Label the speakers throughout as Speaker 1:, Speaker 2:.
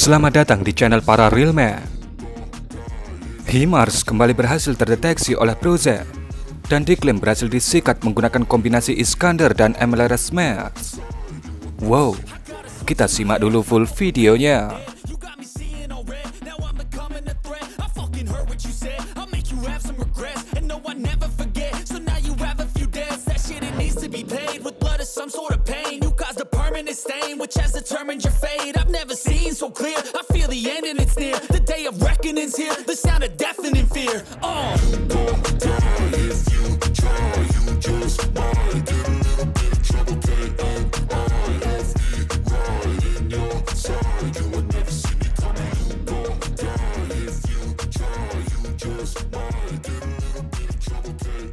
Speaker 1: Selamat datang di channel para Real Man. HIMARS kembali berhasil terdeteksi oleh browser dan diklaim berhasil disikat menggunakan kombinasi Iskander dan MLRS Mers. Wow, kita simak dulu full videonya.
Speaker 2: Which has determined your fate. I've never seen so clear. I feel the end and it's near. The day of reckoning's here. The sound of deafening fear. You don't die if you try. You just might get a little bit of trouble. Right in your side. You would never see me coming. You don't die if you try. You just might get a little bit of trouble.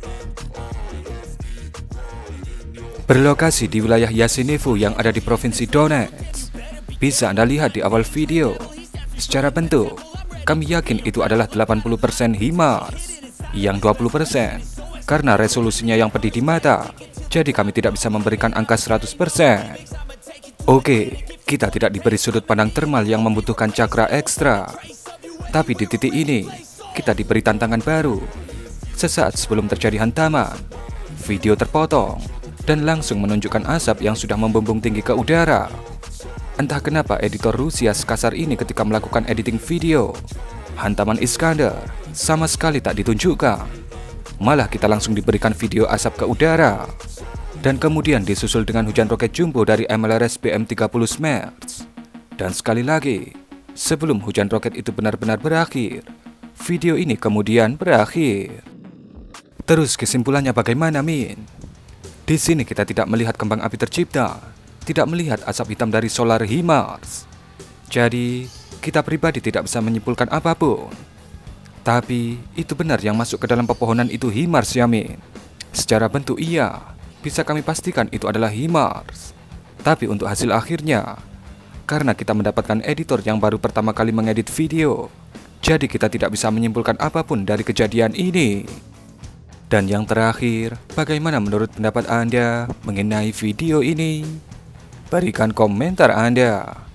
Speaker 1: Berlokasi di wilayah Yasinevo yang ada di Provinsi Donetsk. Bisa Anda lihat di awal video. Secara bentuk, kami yakin itu adalah 80% HIMARS, yang 20% karena resolusinya yang pedih di mata. Jadi kami tidak bisa memberikan angka 100%. Oke, kita tidak diberi sudut pandang thermal yang membutuhkan cakra ekstra. Tapi di titik ini, kita diberi tantangan baru. Sesaat sebelum terjadi hantaman, video terpotong dan langsung menunjukkan asap yang sudah membumbung tinggi ke udara. Entah kenapa editor Rusia sekasar ini ketika melakukan editing video. Hantaman Iskander sama sekali tak ditunjukkan. Malah kita langsung diberikan video asap ke udara. Dan kemudian disusul dengan hujan roket jumbo dari MLRS BM-30 Mers. Dan sekali lagi, sebelum hujan roket itu benar-benar berakhir, video ini kemudian berakhir. Terus kesimpulannya bagaimana, Min? Di sini kita tidak melihat kembang api tercipta, tidak melihat asap hitam dari solar HIMARS. Jadi, kita pribadi tidak bisa menyimpulkan apapun. Tapi, itu benar yang masuk ke dalam pepohonan itu HIMARS ya, Min. Secara bentuk iya, bisa kami pastikan itu adalah HIMARS. Tapi untuk hasil akhirnya, karena kita mendapatkan editor yang baru pertama kali mengedit video, jadi kita tidak bisa menyimpulkan apapun dari kejadian ini. Dan yang terakhir, bagaimana menurut pendapat Anda mengenai video ini? Berikan komentar Anda.